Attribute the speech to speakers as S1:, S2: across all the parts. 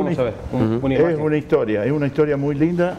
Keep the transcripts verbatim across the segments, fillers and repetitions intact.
S1: Vamos
S2: una,
S1: a ver. Un,
S2: uh-huh. Es una historia, es una historia muy linda.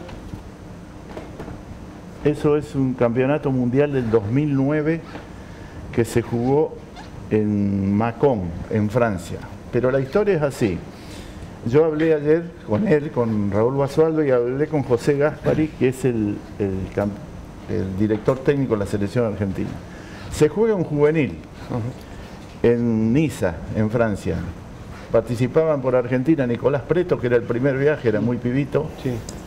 S2: Eso es un campeonato mundial del dos mil nueve que se jugó en Mâcon, en Francia. Pero la historia es así. Yo hablé ayer con él, con Raúl Basualdo, y hablé con José Gaspari, que es el, el, el director técnico de la selección argentina. Se juega un juvenil uh-huh. en Niza, en Francia. Participaban por Argentina Nicolás Preto, que era el primer viaje, era muy pibito, sí.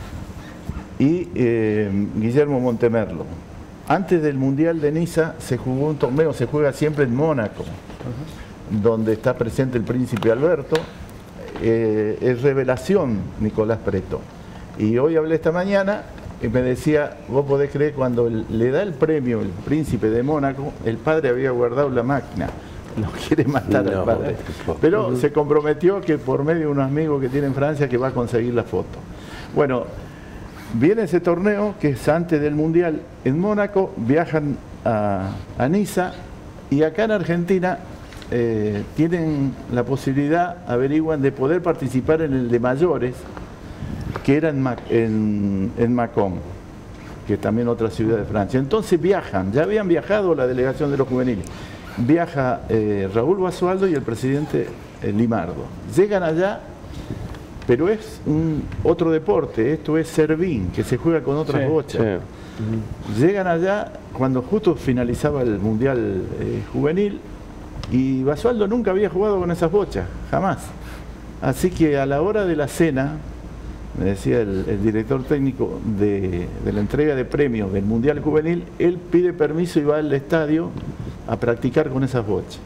S2: y eh, Guillermo Montemerlo. Antes del Mundial de Niza se jugó un torneo, se juega siempre en Mónaco, uh-huh. donde está presente el príncipe Alberto. Eh, es revelación Nicolás Preto. Y hoy hablé esta mañana y me decía, vos podés creer, cuando le da el premio el príncipe de Mónaco, el padre había guardado la máquina. Lo quiere matar no, al padre. Pero uh-huh. se comprometió que por medio de unos amigos que tiene en Francia que va a conseguir la foto. Bueno, viene ese torneo que es antes del Mundial en Mónaco, viajan a, a Niza y acá en Argentina eh, tienen la posibilidad, averiguan, de poder participar en el de mayores, que era en, Mac, en, en Mâcon, que es también otra ciudad de Francia. Entonces viajan, ya habían viajado la delegación de los juveniles. Viaja eh, Raúl Basualdo y el presidente eh, Limardo. Llegan allá, pero es un otro deporte, esto es servín, que se juega con otras sí, bochas. Sí. Uh-huh. Llegan allá cuando justo finalizaba el Mundial eh, Juvenil y Basualdo nunca había jugado con esas bochas, jamás. Así que a la hora de la cena, me decía el, el director técnico de, de la entrega de premios del Mundial Juvenil, él pide permiso y va al estadio a practicar con esas bochas.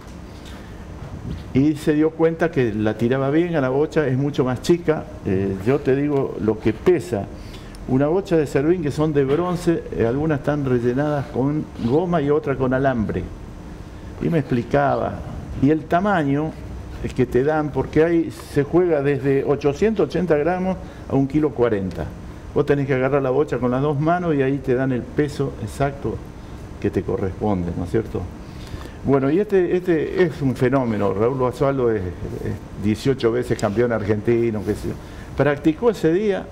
S2: Y se dio cuenta que la tiraba bien a la bocha, es mucho más chica. Eh, yo te digo lo que pesa. Una bocha de servín que son de bronce, eh, algunas están rellenadas con goma y otras con alambre. Y me explicaba. Y el tamaño es que te dan, porque hay, se juega desde ochocientos ochenta gramos a un kilo cuarenta. Vos tenés que agarrar la bocha con las dos manos y ahí te dan el peso exacto que te corresponde, ¿no es cierto? Bueno, y este, este es un fenómeno. Raúl Basualdo es, es dieciocho veces campeón argentino, que se, practicó ese día,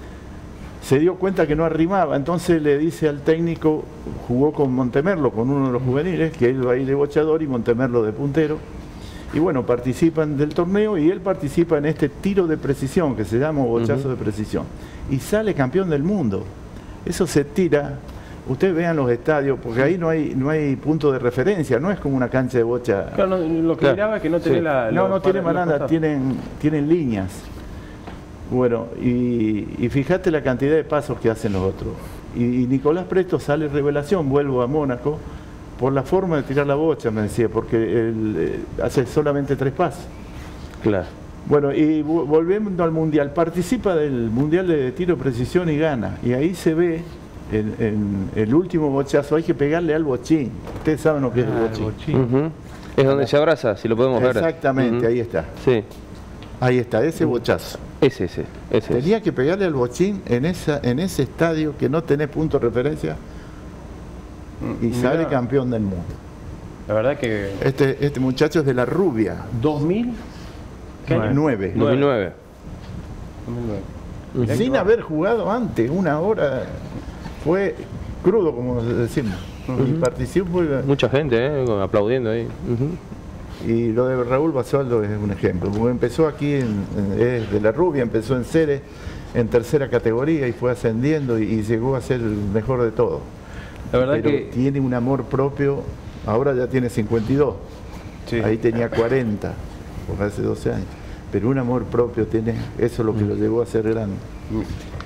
S2: se dio cuenta que no arrimaba, entonces le dice al técnico, jugó con Montemerlo, con uno de los juveniles, que él va ahí de bochador y Montemerlo de puntero, y bueno, participan del torneo y él participa en este tiro de precisión, que se llama bochazo uh-huh. de precisión, y sale campeón del mundo. Eso se tira. Ustedes vean los estadios, porque ahí no hay no hay punto de referencia, no es como una cancha de bocha.
S1: Claro, no, lo que claro. miraba es que no tiene sí. la...
S2: No, no tiene manada, tienen, tienen líneas. Bueno, y, y fíjate la cantidad de pasos que hacen los otros. Y, y Nicolás Preto sale revelación, vuelvo a Mónaco, por la forma de tirar la bocha, me decía, porque él eh, hace solamente tres pasos.
S1: Claro.
S2: Bueno, y volviendo al Mundial, participa del Mundial de Tiro de Precisión y gana. Y ahí se ve... En, en el último bochazo hay que pegarle al bochín. Ustedes saben lo que ah, es el bochín. El bochín.
S1: Uh-huh. Es donde se abraza, si lo podemos ver.
S2: Exactamente, uh-huh. ahí está.
S1: Sí.
S2: Ahí está, ese bochazo.
S1: Ese, ese. ese
S2: Tenía
S1: ese.
S2: que pegarle al bochín en, esa, en ese estadio que no tenés punto de referencia y Mirá. sale campeón del mundo.
S1: La verdad que...
S2: Este, este muchacho es de La Rubia.
S1: ¿dos mil?
S2: nueve.
S1: dos mil nueve.
S2: Sin haber jugado antes, una hora... Fue crudo, como decimos. Uh-huh. Y participó.
S1: Mucha gente, ¿eh? Aplaudiendo ahí. Uh-huh.
S2: Y lo de Raúl Basualdo es un ejemplo. Porque empezó aquí, en, en, es de La Rubia, empezó en Ceres, en tercera categoría y fue ascendiendo y, y llegó a ser el mejor de todos.
S1: La verdad
S2: Pero
S1: que
S2: tiene un amor propio. Ahora ya tiene cincuenta y dos. Sí. Ahí tenía cuarenta, por hace doce años. Pero un amor propio tiene, eso es lo que uh-huh. lo llevó a ser grande.
S1: Uh-huh.